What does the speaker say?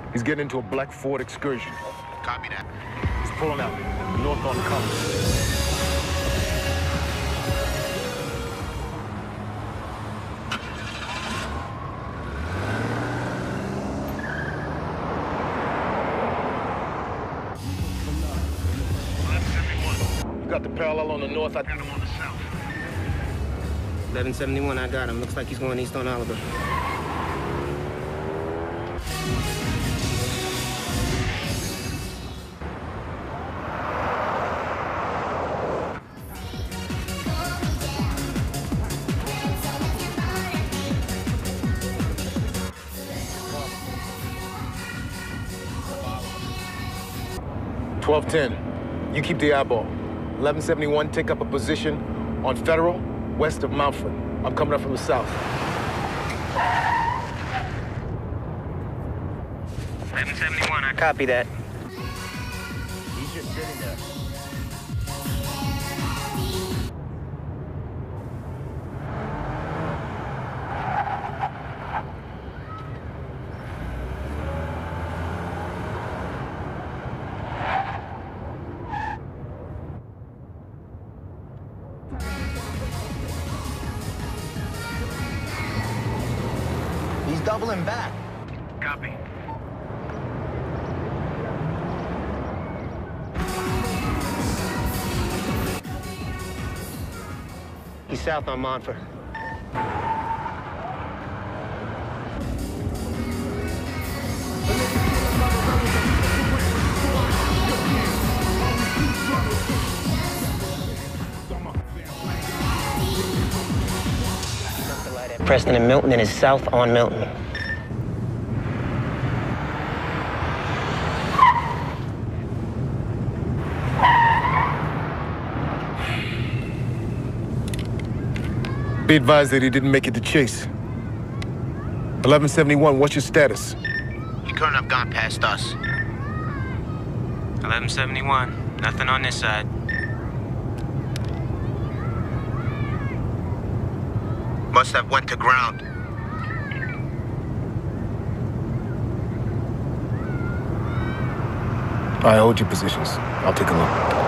He's getting into a Black Ford excursion. Copy that. He's pulling out, north on Collins. Got the parallel on the north, I got him on the south. 1171, I got him. Looks like he's going east on Oliver. $12.10. You keep the eyeball. 1171, take up a position on Federal, west of Mountford. I'm coming up from the south. 1171, I copy that. He's just sitting there. He's doubling back. Copy. He's south on Montfort. Preston and Milton, and is south on Milton. Be advised that he didn't make it to Chase. 1171, what's your status? He couldn't have gone past us. 1171, nothing on this side. Must have went to ground. All right, hold your positions. I'll take a look.